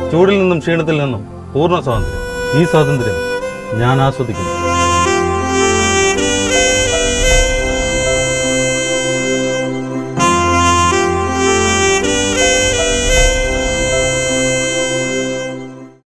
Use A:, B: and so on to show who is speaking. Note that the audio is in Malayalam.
A: ചൂടിൽ നിന്നും ക്ഷീണത്തിൽ നിന്നും പൂർണ്ണ സ്വാതന്ത്ര്യം. ഈ സ്വാതന്ത്ര്യം ഞാൻ ആസ്വദിക്കുന്നു.